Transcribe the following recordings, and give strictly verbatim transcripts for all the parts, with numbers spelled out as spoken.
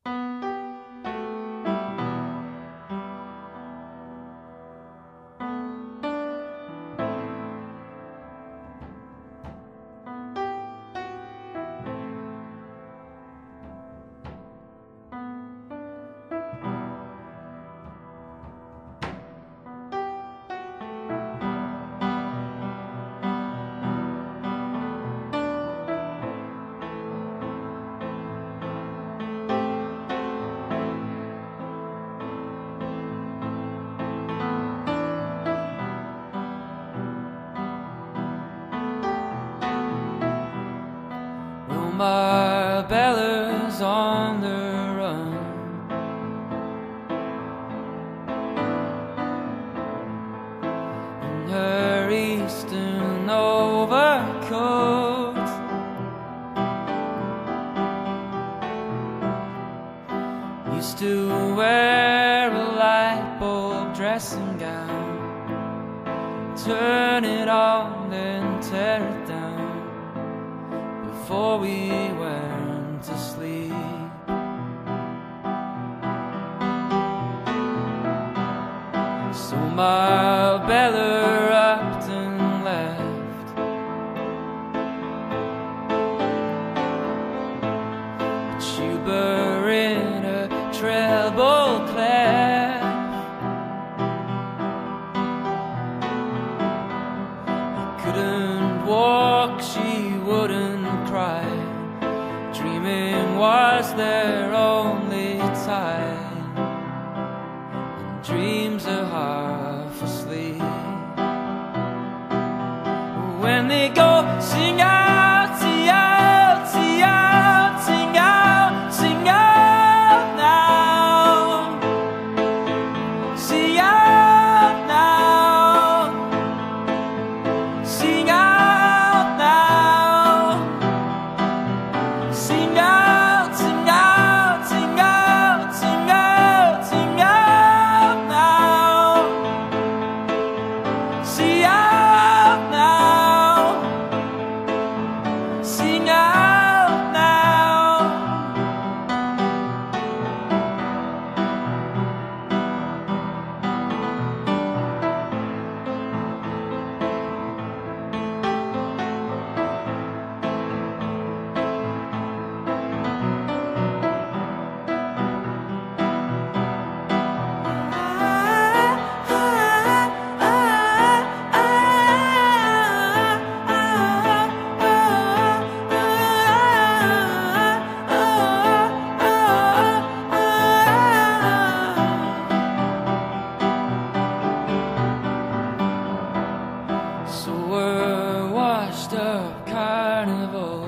Marbella's on the run, in her eastern overcoat. Used to wear a light bulb dressing gown, turn it on then tear it down before we went to sleep. So Marbella upped and left, a tuba in a treble clef. I couldn't walk, she wouldn't cry. Dreaming was their only time, and dreams are half asleep. When they go sing out, sing out, sing out, sing out, sing out now, sing out now, sing out. Sing out, sing out, sing out, sing out, sing out now. Sing out now. Sing out now. So we're washed up carnival,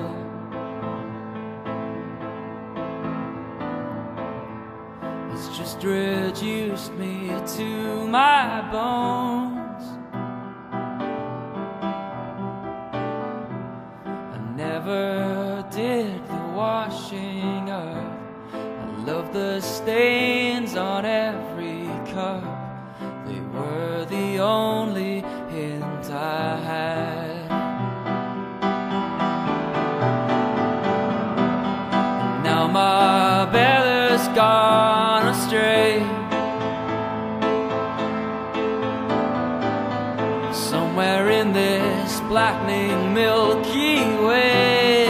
it's just reduced me to my bones. I never did the washing up, I love the stains on every cup. They were the only hint I had. And now Marbella's gone astray, somewhere in this blackening Milky Way.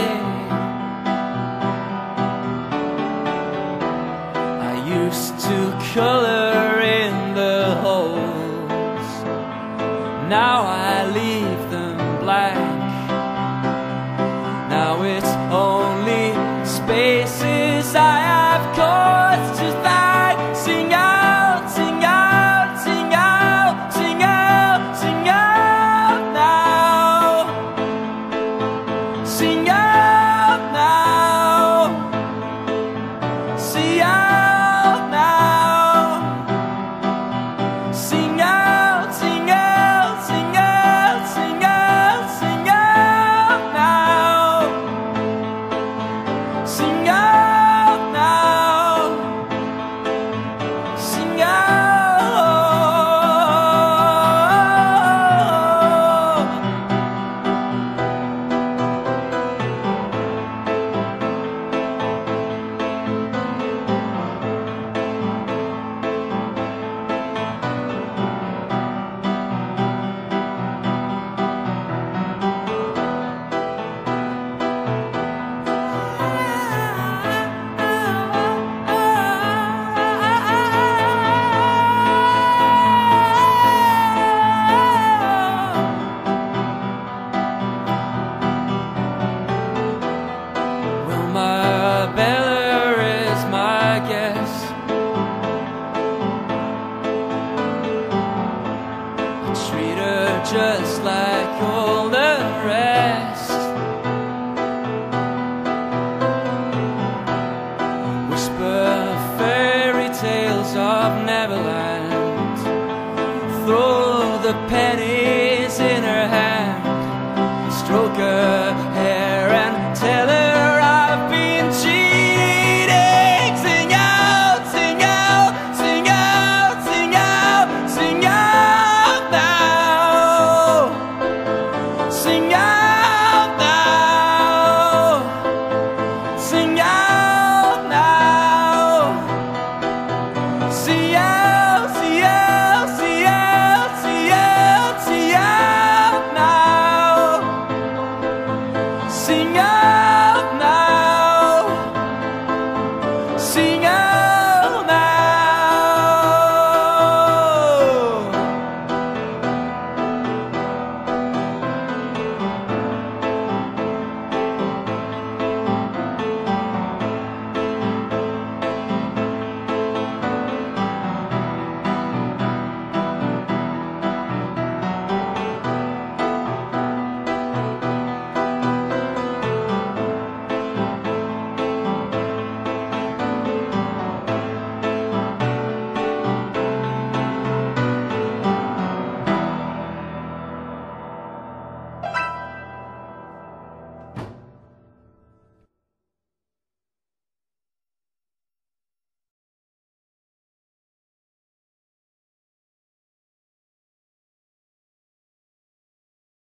I used to color in the holes, now I leave them blank. Now it's only spaces I have caused to thank. Sing out, sing out, sing out, sing out, sing out now. Sing out now. Sing out now. Sing out, sing out, sing out, sing out, sing out now. Sing out now. of Neverland. Throw the penny